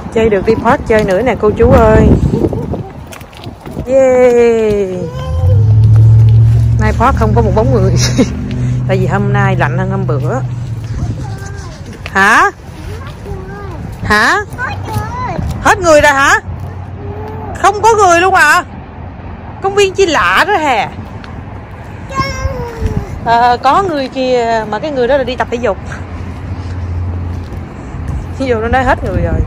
Chơi được đi post chơi nữa nè cô chú ơi. Yeah. Nay post không có một bóng người. Tại vì hôm nay lạnh hơn hôm bữa. Hả? Hả? Hết người rồi hả? Không có người luôn à? Công viên chi lạ đó hè. Có người kia mà cái người đó là đi tập thể dục. Ví dụ nó nói hết người rồi.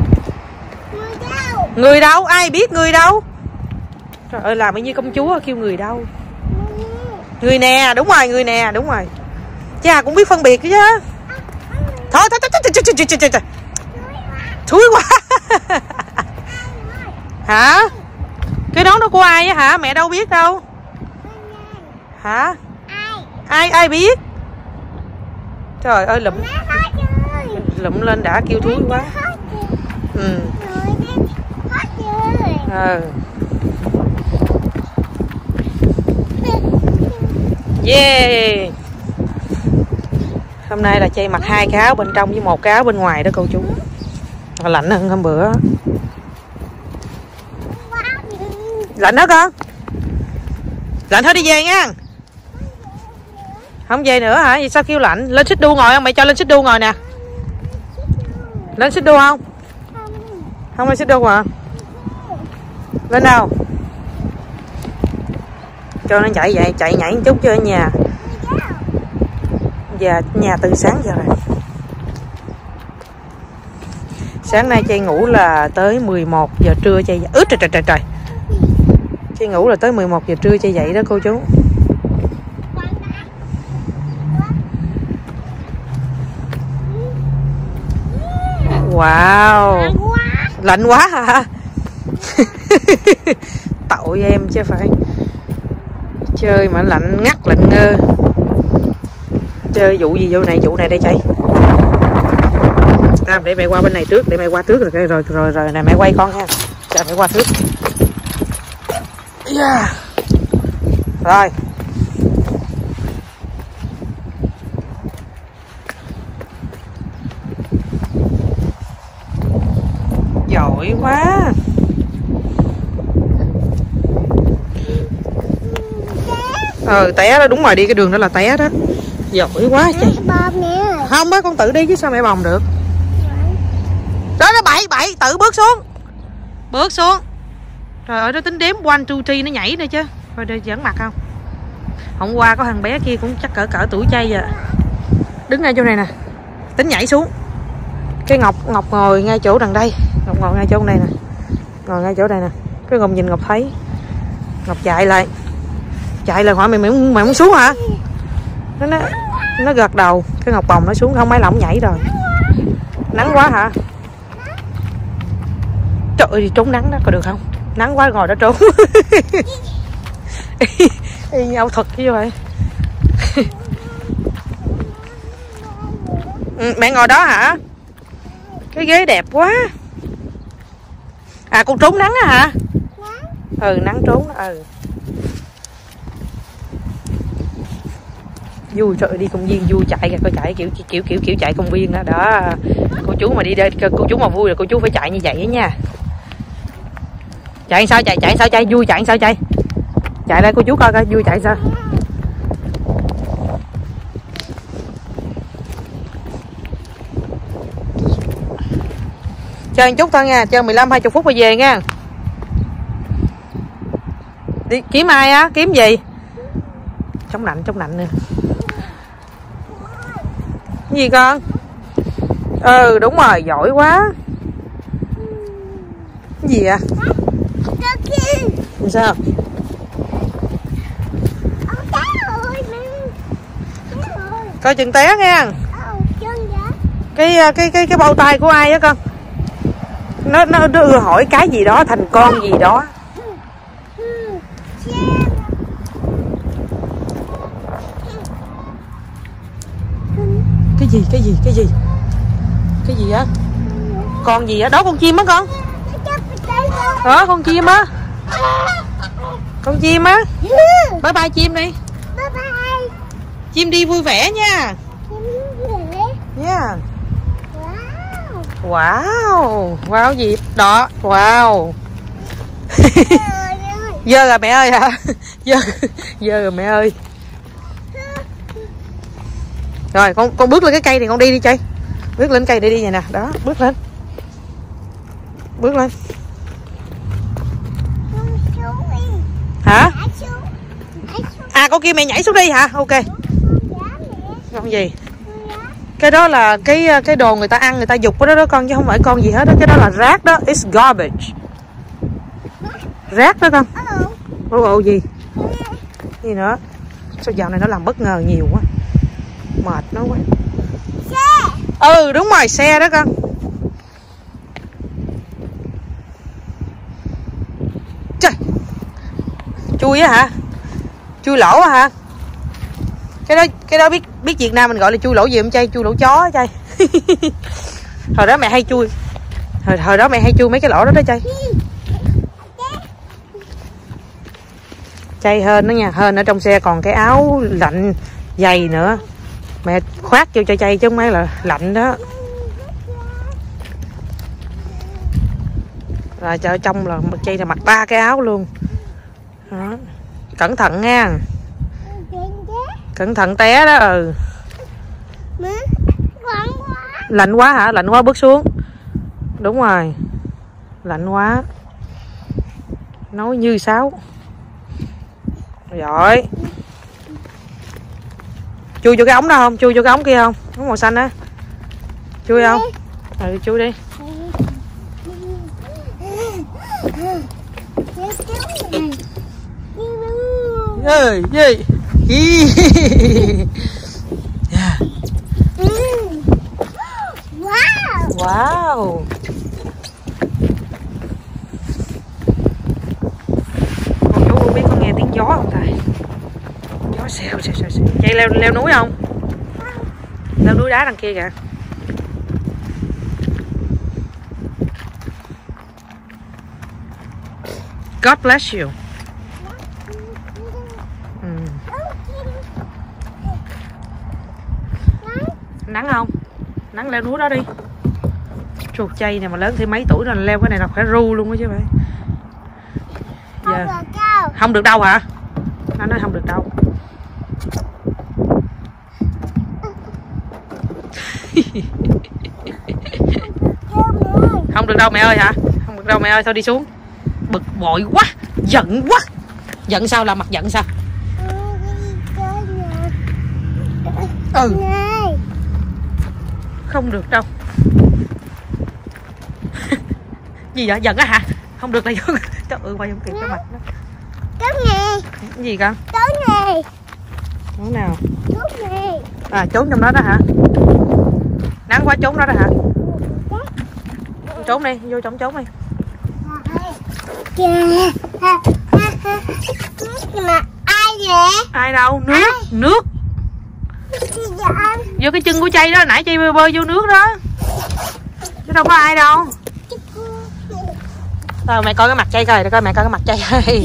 Người đâu? Ai biết người đâu? Trời ơi làm như công chúa kêu người đâu? Người nè, đúng rồi, người nè, đúng rồi. Cha cũng biết phân biệt chứ. Thôi thôi. Thúi quá. Hả? Cái đó nó của ai á hả? Mẹ đâu biết đâu. Hả? Ai biết? Trời ơi lụm lên đã kêu thúi quá. Ừ. Yeah. Hôm nay là Chay mặc 2 cái áo bên trong với 1 cái áo bên ngoài đó cô chú. Lạnh hơn hôm bữa. Lạnh đó con. Lạnh thôi đi về nha. Không về nữa hả? Vậy sao kêu lạnh? Lên xích đu ngồi không? Mày cho lên xích đu ngồi nè. Lên xích đu không? Không lên xích đu hả? Lên đâu? Cho nó chạy vậy, chạy nhảy một chút cho ở nhà. Và nhà từ sáng giờ rồi. Sáng nay Chay ngủ là tới 11 giờ trưa Chay dậy. Trời. Chay ngủ là tới 11 giờ trưa Chay dậy đó cô chú. Wow. Lạnh quá hả? Tội em chứ phải. Chơi mà lạnh ngắt lạnh ngơ. Chơi vụ gì vụ này đây Chay. Để mẹ qua bên này trước, để mẹ qua trước rồi nè mẹ quay con ha. Cho mẹ qua trước. Yeah. Rồi. Giỏi quá. Té đó, đúng rồi, đi cái đường đó là té đó. Giỏi quá Chay. Không bác, con tự đi chứ sao mẹ bồng được. Đó nó bậy tự bước xuống. Trời ơi nó tính đếm 1, 2, 3 nó nhảy nữa chứ. Thôi đây giỡn mặt không. Hôm qua có thằng bé kia cũng chắc cỡ tuổi Chay vậy. Đứng ngay chỗ này nè. Tính nhảy xuống. Cái Ngọc ngồi ngay chỗ đằng đây. Ngọc ngồi ngay chỗ này nè. Ngồi ngay chỗ đây nè. Cái Ngọc nhìn Ngọc thấy. Ngọc chạy lại hỏi mày muốn xuống hả? Nó gật đầu. Cái Ngọc bồng nó xuống, không mấy là ổng nhảy rồi. Nắng quá hả? Trời ơi trốn nắng đó có được không? Nắng quá ngồi đó trốn. Y nhau thật chứ vậy. Mẹ ngồi đó hả? Cái ghế đẹp quá. À con trốn nắng á hả? Nắng trốn. Vui, trời ơi, đi công viên vui chạy kìa, coi chạy kiểu chạy công viên đó. Đó. Cô chú mà đi đây, cô chú mà vui là cô chú phải chạy như vậy đó nha. Chạy sao chạy, vui chạy sao chạy. Chạy đây cô chú coi vui chạy sao. Chơi một chút thôi nha, chơi 15-20 phút rồi về nha. Đi kiếm ai á, kiếm gì? Chống lạnh nè. Cái gì con? Đúng rồi, giỏi quá. Cái gì vậy? Sao? Coi chừng té nha. Cái bao tay của ai á con? Nó đưa hỏi cái gì đó thành con gì đó. Cái gì á? Con gì á? Đó con chim á con. Đó con chim á. Con chim á. Bye bye chim đi. Bye bye. Chim đi vui vẻ nha. Chim vui vẻ. Yeah. Wow. Wow. Wow gì đó. Wow. Dơ rồi mẹ ơi hả? Dơ rồi mẹ ơi. Rồi con bước lên cái cây này con đi chơi. Bước lên cây để đi vậy nè. Đó, bước lên. Bước lên. Hả? À con kia mẹ nhảy xuống đi hả? Ok. Con gì? Cái đó là cái đồ người ta ăn, người ta dục cái đó con, chứ không phải con gì hết đó. Cái đó là rác đó. It's garbage. Rác đó con. Ồ gì? Gì nữa? Sao dạo này nó làm bất ngờ nhiều quá. Mệt nó quá. Xe. Ừ đúng rồi, xe đó con. Trời. Chui á hả? Chui lỗ á hả? Cái đó biết Việt Nam mình gọi là chui lỗ gì không Chay? Chui lỗ chó á Chay. Hồi đó mẹ hay chui. Hồi đó mẹ hay chui mấy cái lỗ đó đó Chay. Chay hên đó nha, hên ở trong xe còn cái áo lạnh dày nữa. Mẹ khoác vô cho Chay chứ không phải là lạnh đó. Rồi cho trong là Chay là mặc 3 cái áo luôn. Đó. Cẩn thận nha. Cẩn thận té đó. Ừ. Lạnh quá hả? Lạnh quá bước xuống. Đúng rồi. Lạnh quá. Nói như sáo. Rồi. Chui vô cái ống đó không? Chui vô cái ống kia không? Ống màu xanh á. Chui không? Ừ chui đi. Gì? Wow. Con chú không biết có nghe tiếng gió không thầy? Gió xèo. Chạy leo núi không? Leo núi đá đằng kia kìa. God bless you. Nắng không? Nắng leo núi đó đi. Chuột Chay này mà lớn thêm mấy tuổi rồi leo cái này là phải ru luôn đó chứ vậy. Giờ không được đâu hả? Nó nói không được đâu. Không được đâu mẹ ơi hả? Không được đâu mẹ ơi, thôi đi xuống. Bực bội quá, giận quá. Giận sao, là mặt giận sao? Ừ. Không được đâu. Gì vậy? Giận á hả? Không được là giận. Trời ơi, quay không kịp cái mặt nó. Trốn nè. Cái gì con? Trốn nè. Trốn nào? Trốn nè. À trốn trong đó đó hả? Nắng quá trốn đó đó hả? Trốn đi, vô trong trốn đi. Kìa. Mà ai vậy? Ai đâu? Nước. Ai? Nước. Vô cái chân của Chay đó, nãy Chay bơi vô nước đó. Chứ đâu có ai đâu. Thôi mẹ coi cái mặt Chay coi, coi mẹ coi cái mặt Chay coi.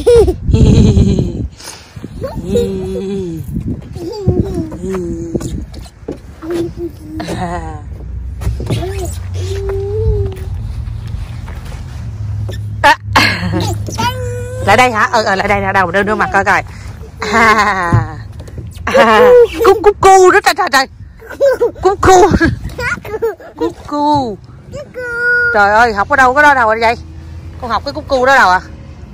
Lại đây hả? Lại đây, đâu đưa mặt coi coi. Cúc cu đó, trời. Cúc cu. Trời ơi, học ở đâu có đó đâu vậy? Con học cái cúc cu đó đâu à?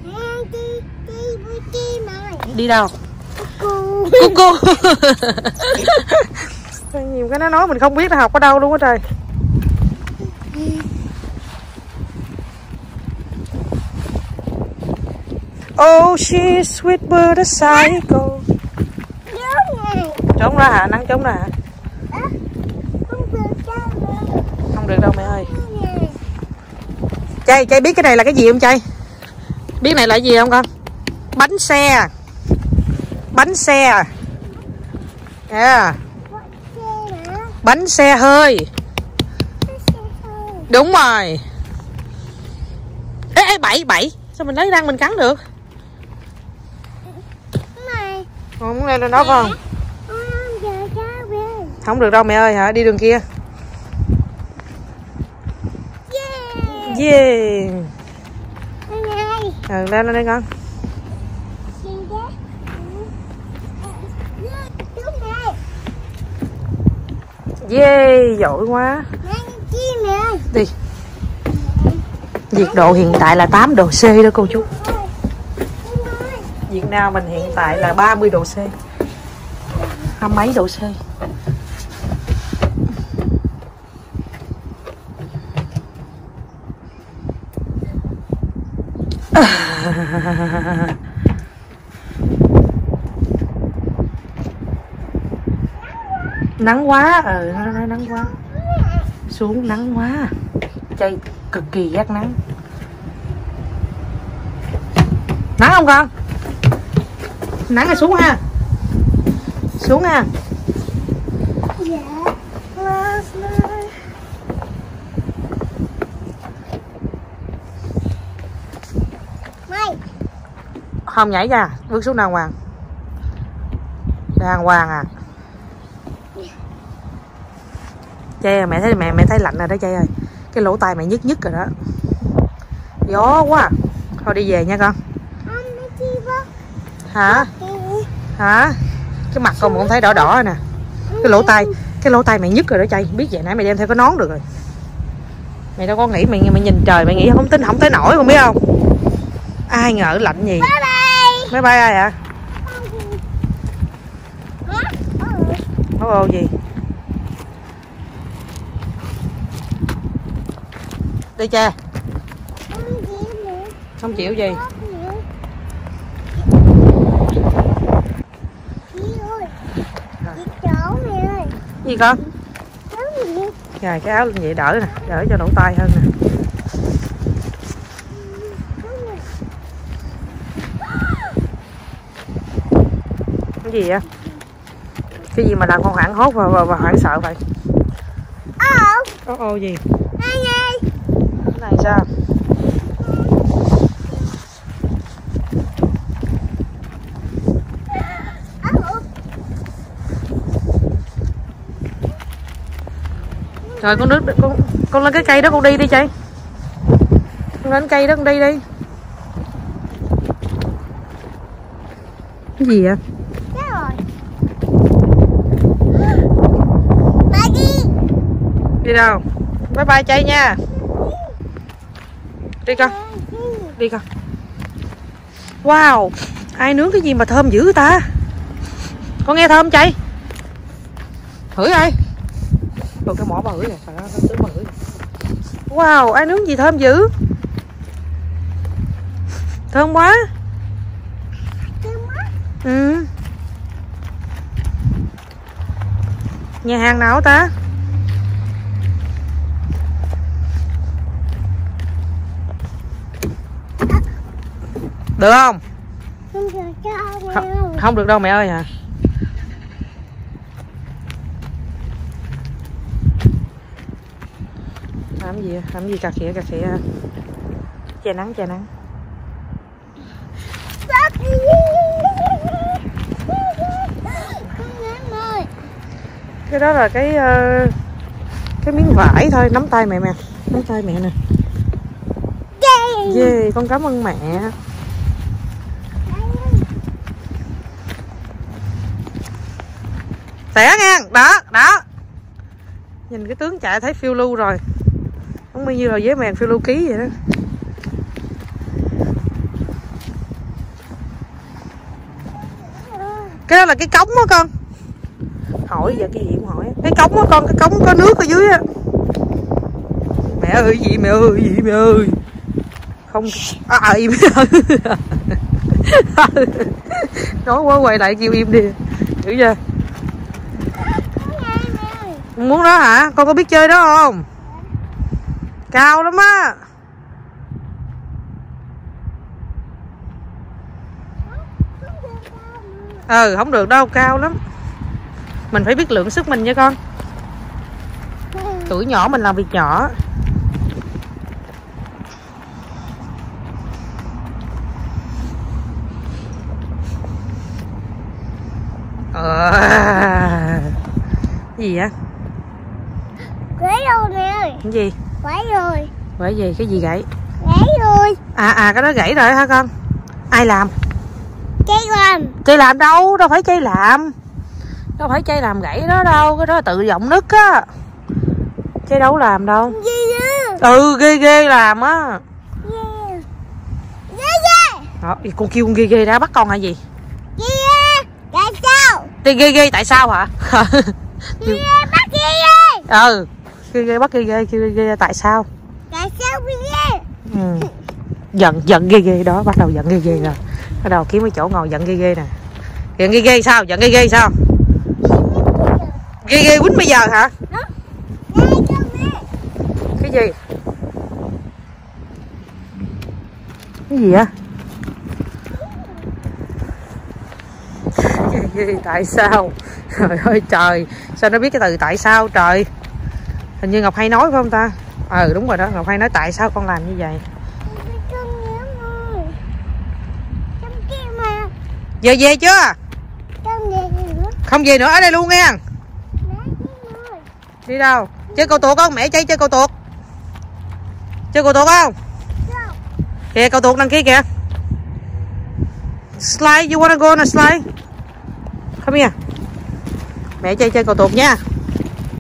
Đi đâu? Cúc cu. Nhiều cái nó nói mình không biết là học ở đâu luôn á trời. Oh she's sweet bird a cycle. Trốn ra hả? Nắng trốn ra hả? Không được đâu mẹ ơi. Chay biết cái này là cái gì không Chay? Biết này là cái gì không con? Bánh xe. Bánh xe. Yeah. Bánh xe hơi. Đúng rồi. Ê bậy. Sao mình lấy răng mình cắn được? Không muốn lên đó con. Không được đâu mẹ ơi hả? Đi đường kia. Yeah. Lên đây con. Yeah, giỏi quá. Đi. Nhiệt độ hiện tại là 8 độ C đó cô chú. Việt Nam mình hiện tại là 30 độ C. 20 mấy độ C. Nắng quá, nó nắng quá. Xuống nắng quá. Chơi cực kỳ ghét nắng. Nắng không con? Nắng thì xuống ha. Xuống ha. Dạ. Không nhảy ra, bước xuống đàng hoàng. Đàng hoàng à. Chay à, mẹ thấy lạnh rồi đó Chay ơi. Cái lỗ tai mẹ nhức rồi đó. Gió quá. Thôi đi về nha con. Hả? Hả? Cái mặt con cũng thấy đỏ đỏ rồi nè. Cái lỗ tai mẹ nhức rồi đó Chay. Biết vậy nãy mẹ đem theo cái nón được rồi. Mẹ đâu có nghĩ mẹ nhìn trời mẹ nghĩ không tới nổi không biết không? Ai ngờ lạnh gì. Máy bay ai hả? Ô gì? Đi cha. Không chịu gì? Gì con? Rồi cái áo lên vậy đỡ nè, đỡ cho lỗ tai hơn nè. Cái gì vậy? Cái gì mà làm con hoảng hốt và hoảng sợ vậy? Ô gì? Cái này sao? Rồi con lên cái cây đó con đi Chay. Con lên cây đó con đi đi. Cái gì vậy? Đi đâu? Bye bye Chay nha. Đi con. Đi con. Wow, ai nướng cái gì mà thơm dữ ta? Con nghe thơm Chay? Hửi ơi. Rồi cái mỏ bà hửi này, phải nó tướng bà hửi. Wow, ai nướng gì thơm dữ? Thơm quá. Ừ. Nhà hàng nào ta? Được không? Không được đâu mẹ ơi à. Làm gì cà khịa che nắng cái đó là cái miếng vải thôi. Nắm tay mẹ nắm tay mẹ nè. Yeah, con cảm ơn mẹ. Xẻ nha. Đó nhìn cái tướng chạy thấy phiêu lưu rồi. Không bao nhiêu là với mèn phiêu lưu ký vậy đó. Cái đó là cái cống đó con. Hỏi giờ cái gì cũng hỏi. Cái cống đó con, cái cống có nước ở dưới á. Mẹ ơi gì mẹ ơi. Không im. Nói quá quay lại kêu im đi. Hiểu chưa? Muốn đó hả? Con có biết chơi đó không? Cao lắm á. Không được đâu, cao lắm. Mình phải biết lượng sức mình nha con. Tuổi nhỏ mình làm việc nhỏ. Gì vậy? Quấy rồi mẹ ơi. Cái gì? Quấy rồi. Bởi vì cái gì gãy? Gãy rồi. Cái đó gãy rồi hả con? Ai làm? Chơi làm. Chơi làm đâu, đâu phải chơi làm. Đâu phải chơi làm gãy đó đâu, cái đó là tự động nứt á. Chơi đâu làm đâu. Ghê ghê làm á. Đó, con kêu con ghê ghê ra bắt con là gì? Tại sao? Ghê ghê tại sao hả? Ghê bắt ghê ghê. Ghê ghê bắt ghê ghê, kêu ghê ghê tại sao? Tại sao ghê? Giận ghê ghê đó, bắt đầu giận ghê ghê rồi. Bắt đầu kiếm cái chỗ ngồi giận ghê ghê nè. Giận ghê ghê sao? Giận ghê ghê sao? Ghê ghê quýnh bây giờ hả? Cái gì? Cái gì á? Tại sao? Trời ơi trời, sao nó biết cái từ tại sao trời? Hình như Ngọc hay nói phải không ta? Đúng rồi đó, Ngọc hay nói tại sao con làm như vậy. Giờ về chưa? Không về nữa, ở đây luôn nghe. Đi đâu? Chơi cầu tuột không? Mẹ chơi cầu tuột. Chơi cầu tuột không? Kìa cầu tuột đằng kia kìa. Slide, you wanna go on a slide? Come here. Mẹ chơi cầu tuột nha.